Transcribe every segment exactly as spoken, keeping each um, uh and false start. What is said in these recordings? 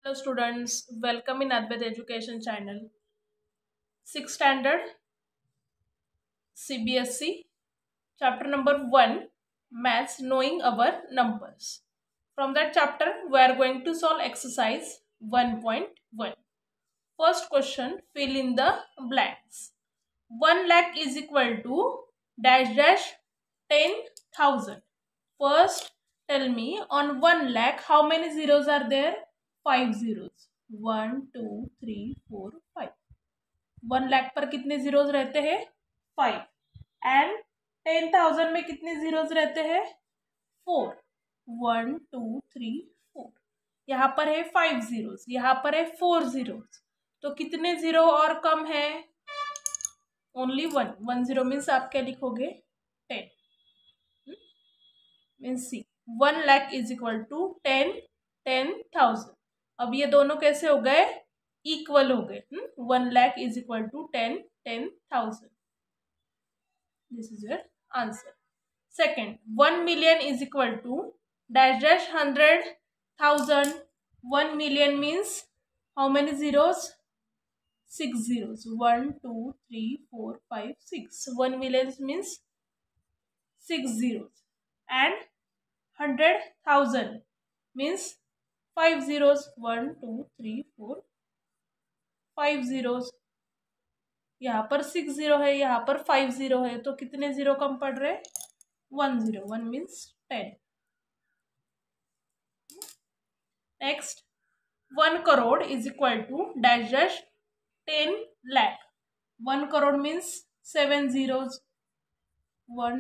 Hello students, welcome in Advait Education channel. Sixth standard C B S E chapter number one, Maths Knowing Our Numbers. From that chapter we are going to solve exercise one point one. First question, fill in the blanks. one lakh is equal to dash dash ten thousand. First tell me on one lakh how many zeros are there? Five zeros. One, two, three, four, five. One lakh पर कितने zeros रहते हैं? Five. And ten thousand में कितने zeros रहते हैं? Four. One two three four. यहाँ पर है फाइव जीरोज, यहाँ पर है फोर जीरोज. तो कितने जीरो और कम है? Only one. One zero means आप क्या लिखोगे? Ten. Means see. One lakh is equal to ten ten thousand. अब ये दोनों कैसे हो गए? इक्वल हो गए. One lakh is equal to ten ten thousand. This is your answer. Second, one million is equal to dash dash hundred thousand. One million means how many zeros? Six zeros. One two three four five six. One million means six zeros. And hundred thousand means five zeros. One two three four five zeros. यहाँ पर six zero है, यहाँ पर five zero है, तो कितने zero कम पड़ रहे? One zero. One means ten. Next, one crore is equal to dash dash ten lakh. One crore means seven zeros. One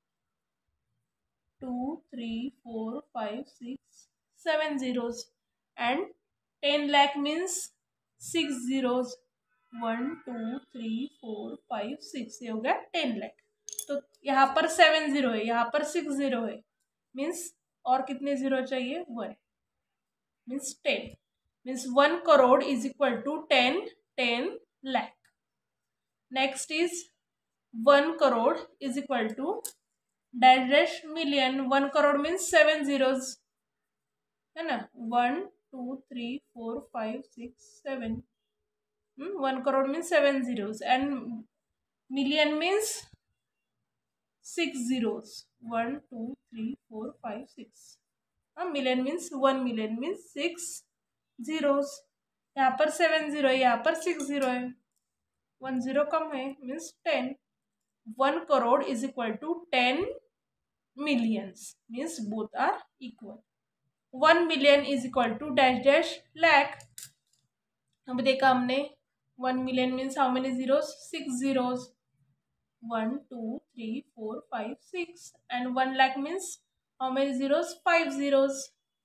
two three four five six seven zeros. And ten lakh means six zeros. One two three four five six. ये हो गया ten lakh. तो यहाँ पर seven zero है, यहाँ पर six zero है, मीन्स और कितने जीरो चाहिए? One. Means ten. Means one crore is equal to ten ten lakh. Next is one crore is equal to dash dash million. One crore means seven zeros है ना. One two three four five six seven. One crore means seven zeros. And million means six zeros. One two three four five six. Million means one million means six zeros. यहाँ पर seven zero है, यहाँ पर six zero है, one zero कम है, means ten. One crore is equal to ten millions. Means both are equal. One million is equal to dash dash lakh. अब देखा हमने one million means how many zeros? Six zeros. One two three four five six. And one lakh means how many zeros? Five zeros.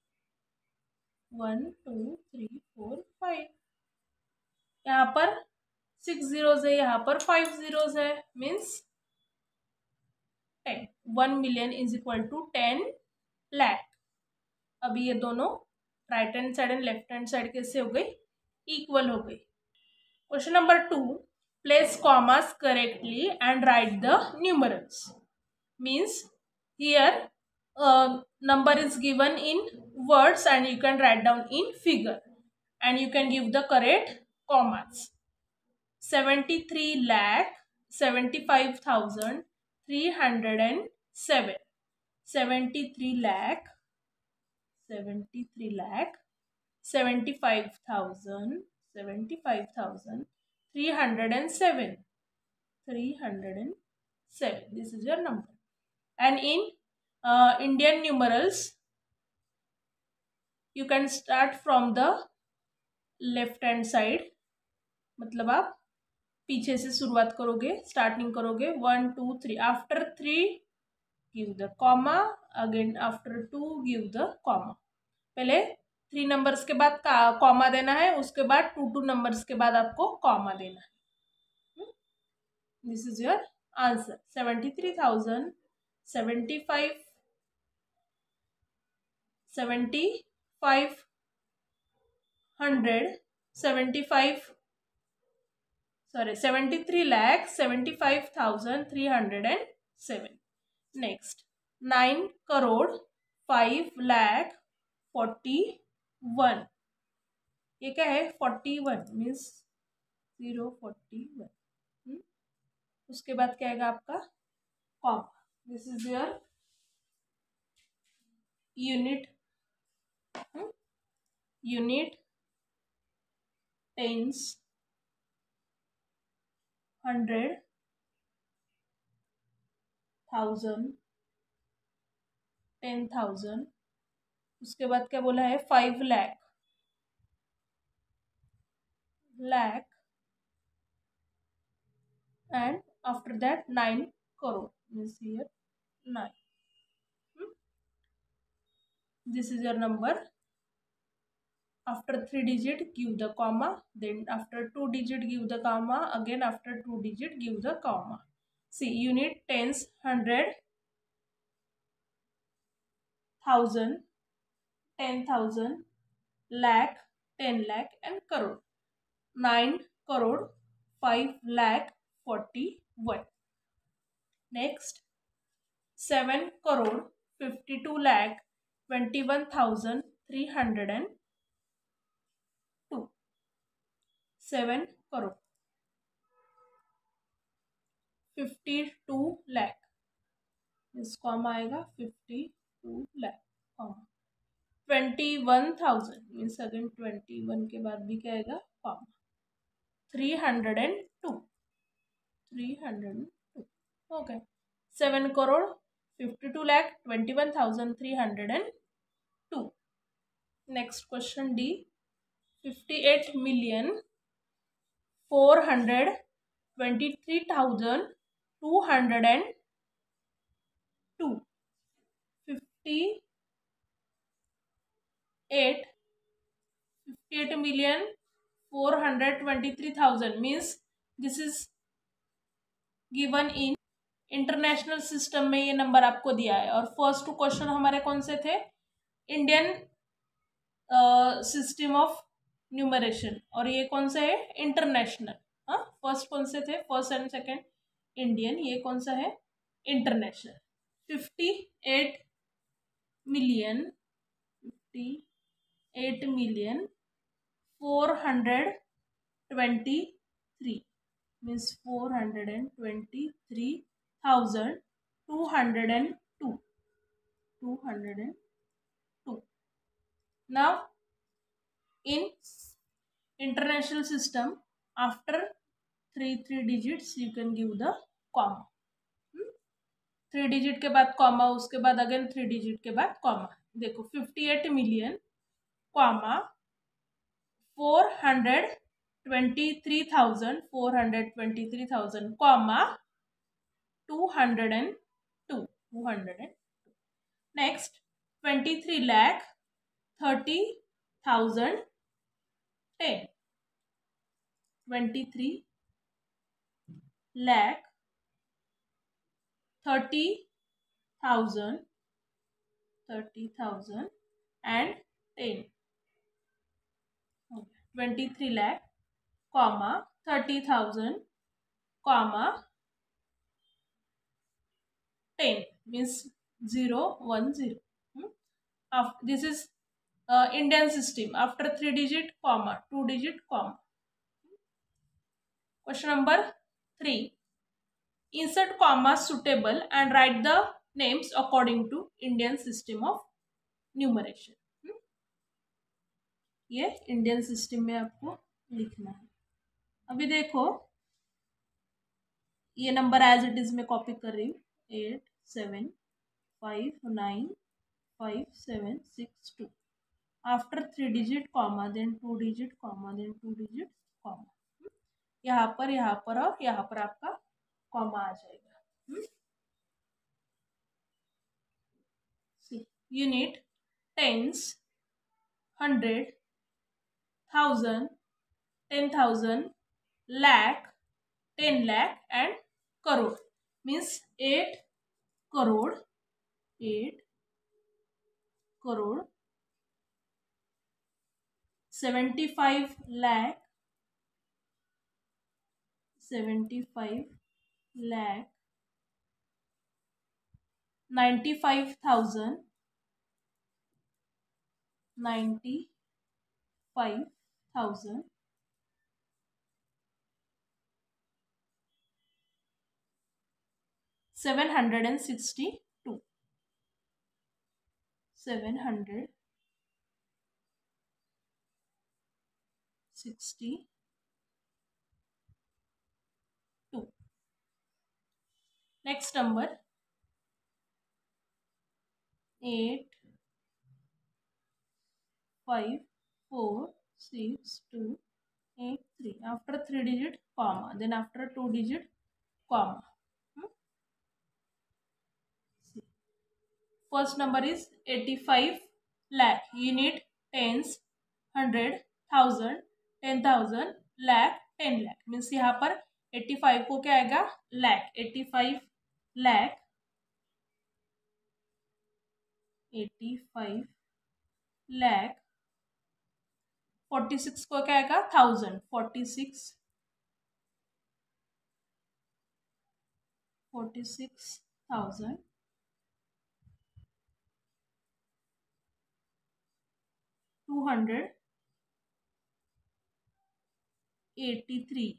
One two three four five. यहाँ पर six zeros है, यहाँ पर five zeros है, means ten. One million is equal to ten lakh. अभी ये दोनों right hand side and left hand side कैसे हो गई? इक्वल हो गई. Question number two, place commas correctly and write the numerals. Means here number is given in words and you can write down in figure and you can give the correct commas. seventy-three lakh seventy-five thousand three hundred seven. seventy-three lakh seventy-three lakh seventy-five thousand seventy-five thousand three hundred seven. three hundred seven. This is your number. And in Uh, Indian numerals, you can start from the left hand side. मतलब आप पीछे से शुरुआत करोगे, starting करोगे one two three. After three give the comma. Again after two give the comma. पहले three numbers के बाद कॉमा देना है, उसके बाद टू टू नंबर्स के बाद आपको कॉमा देना है. This is your answer. Seventy three thousand seventy five seventy five hundred seventy five sorry seventy three lakh seventy five thousand three hundred and seven. Next, nine crore five lakh forty one. ये क्या है, forty one means zero forty one. उसके बाद क्या आएगा आपका comma, this is your unit, unit, tens, hundred, thousand, ten thousand. उसके बाद क्या बोला है, five lakh, lakh, and after that nine crore means here nine. This is your number. After three digit give the comma, then after two digit give the comma, again after two digit give the comma. See, unit, tens, hundred, thousand, ten thousand, lakh, ten lakh, and crore. Nine crore, five lakh, forty one. Next, seven crore, fifty two lakh, twenty one thousand three hundred and two. Seven crore, fifty two lakh, इस comma आएगा fifty two lakh comma. Twenty one thousand means again twenty one के बाद भी क्या आएगा comma. Three hundred and two, three hundred and two. Okay, seven crore, fifty two lakh, twenty one thousand three hundred and two. Next question D, fifty eight million four hundred twenty three thousand two hundred and two. Fifty eight, fifty eight million four hundred twenty three thousand means this is given in international system में, ये number आपको दिया है। और first to question हमारे कौन से थे, इंडियन सिस्टम ऑफ न्यूमरेशन, और ये कौन सा है इंटरनेशनल। हाँ, फर्स्ट कौन से थे, फर्स्ट एंड सेकेंड इंडियन, ये कौन सा है international. Fifty eight million, fifty eight million four hundred twenty three means four hundred and twenty three thousand two hundred and two, two hundred and two. Now in international system, after three three digits you can give the comma. Three digit के बाद comma, उसके बाद again three digit के बाद comma. देखो fifty eight million comma four hundred twenty three thousand four hundred twenty three thousand comma two hundred and two, two hundred and two. Next, twenty three lakh thirty thousand ten, twenty three lakh thirty thousand, thirty thousand and ten, twenty three lakh comma thirty thousand comma ten means zero one zero. hmm? After, this is uh, Indian system, after three digit comma two digit comma. Question number three, insert comma suitable and write the names according to Indian system of numeration. ये Indian system में आपको लिखना है। अभी देखो ये नंबर as it is में कॉपी कर रही हूँ, eight seven five nine five seven six two, after three digit comma then two digit comma then two digit comma, यहाँ पर यहाँ पर और यहाँ पर आपका कॉमा आ जाएगा। Unit, tens, hundred, thousand, ten thousand, lakh, ten lakh and crore means eight crore, eight crore, seventy five lakh, seventy five lakh, ninety five thousand, ninety five thousand, seven hundred and sixty two, seven hundred sixty two. Next number eight five four six two eight three. After three digit comma, then after two digit comma. Hmm? See. First number is eighty-five lakh. You need tens, hundred, thousand, ten thousand, lakh, ten lakh. Means यहाँ पर eighty-five को क्या आएगा? lakh. eighty-five lakh, eighty-five lakh. forty-six को क्या आएगा? thousand. forty-six, forty-six thousand. two hundred eighty-three,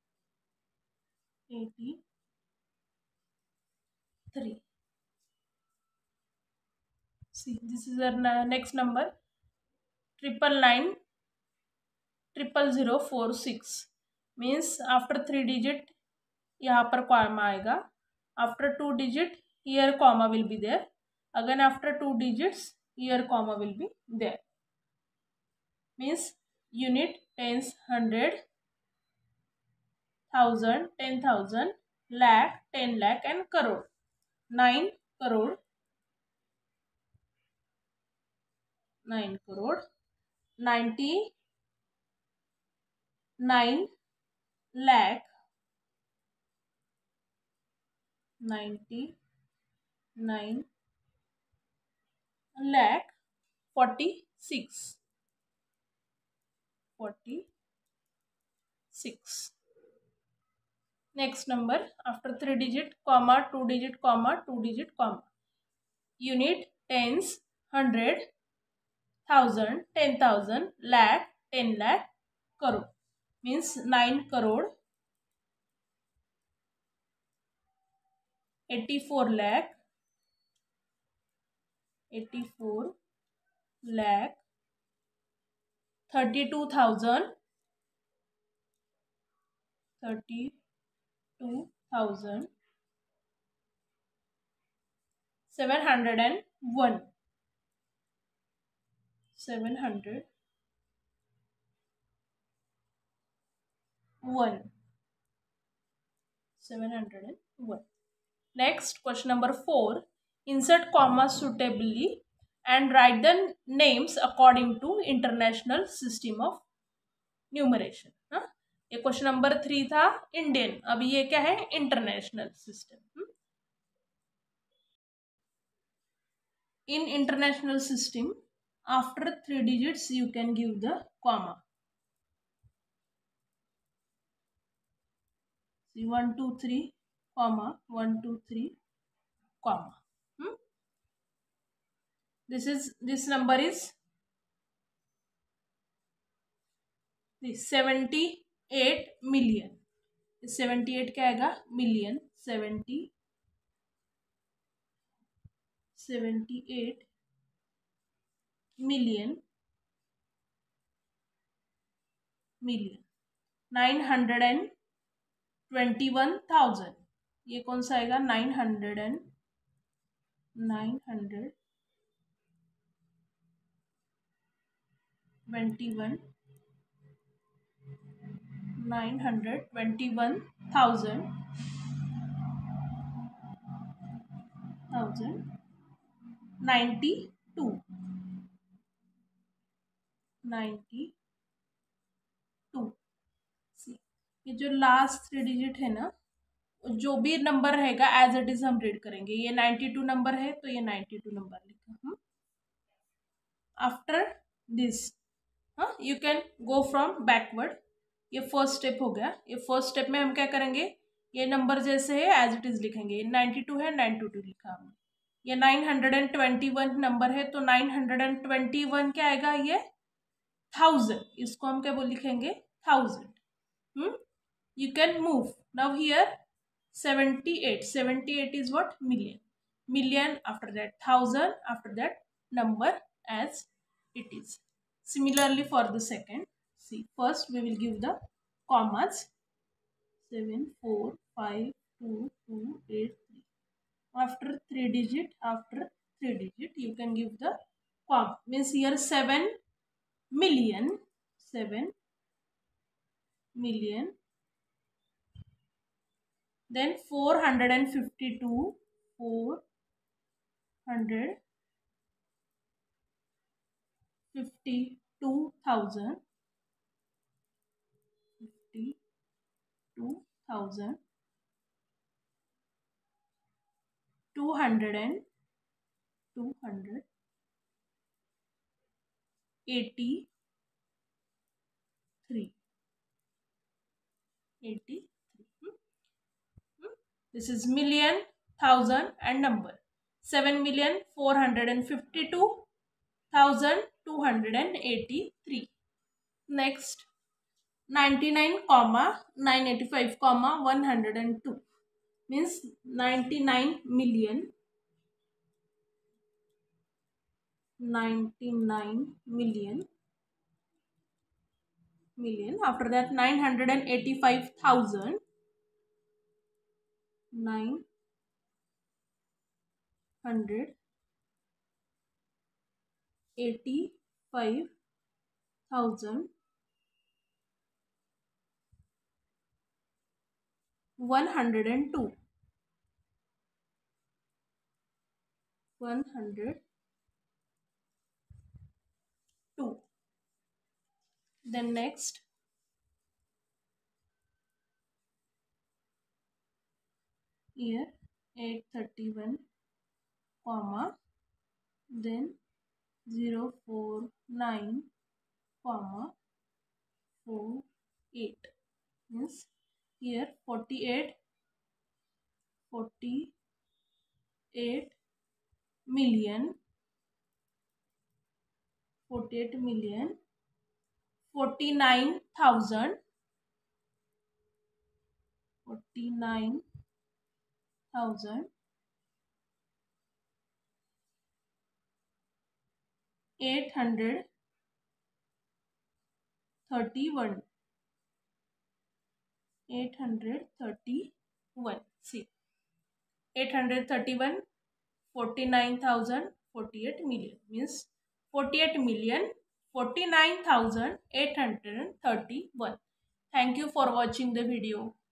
eighty-three. See, this is our next number. Triple nine, triple zero four six. Means after three digit यहाँ पर comma आएगा. After two digit here comma will be there. Again after two digits here comma will be there. Means unit, tens, hundred, thousand, ten thousand, lakh, ten lakh and crore. Nine crore, nine crore, ninety nine lakh, ninety nine lakh, forty six, forty six. Next number after three digit comma, two digit comma, two digit comma. Unit, tens, hundred, thousand, ten thousand, lakh, ten lakh, crore. Means nine crore, eighty-four lakh, eighty-four lakh, thirty-two thousand, thirty-two thousand, seven hundred and one, seven hundred one, seven hundred and one. Next, question number four. Insert comma suitably and write the names according to International System of Numeration. हाँ, ये question number three था Indian, अभी ये क्या है? International system. In international system, after three digits you can give the comma. See, one two three comma, one two three comma. Hmm? This is this number is this seventy-eight million. seventy-eight क्या आएगा? Million. seventy, seventy-eight million, million. nine hundred and twenty-one thousand. ये कौन सा आएगा? nine hundred and nine hundred twenty-one, nine hundred twenty-one thousand, thousand, ninety-two, ninety-two. See, ये जो last three digit है ना, जो भी नंबर रहेगा एज इट इज हम रीड करेंगे. ये ninety-two नंबर है तो ये ninety-two नंबर लिखा. आफ्टर दिस हाँ you can go from backward. ये फर्स्ट स्टेप हो गया. ये फर्स्ट स्टेप में हम क्या करेंगे? ये नंबर जैसे है एज इट इज लिखेंगे. ninety-two है, ninety-two लिखा हमने. ये nine hundred twenty-one नंबर है तो nine hundred twenty-one क्या आएगा? ये थाउजेंड, इसको हम क्या बोल लिखेंगे, thousand. hmm? You can move. Now here seventy-eight. seventy-eight is what? Million. Million, after that thousand, after that number as it is. Similarly for the second. See, first we will give the commas. seven, four, five, two, two, eight, three. After three digit, after three digit, you can give the comma. Means here seven million, seven million. Then four hundred fifty-two, four hundred fifty-two thousand, fifty-two thousand, two hundred and two hundred eighty-three, eighty-three. This is million, thousand and number. seven million four hundred fifty-two thousand two hundred eighty-three. Next, ninety-nine comma nine eighty-five comma one hundred two means ninety-nine million, ninety-nine million, million. After that nine hundred eighty-five thousand, nine hundred eighty-five thousand, one hundred two, one hundred two. Then next, here eight thirty-one comma, then zero four nine comma four eight means here forty-eight, forty-eight million, forty-eight million, forty-nine thousand, forty-nine thousand, eight hundred thirty-one, eight hundred thirty-one. See, eight hundred thirty-one, forty-nine thousand, forty-eight million means forty-eight million, forty-nine thousand eight hundred thirty-one. Thank you for watching the video.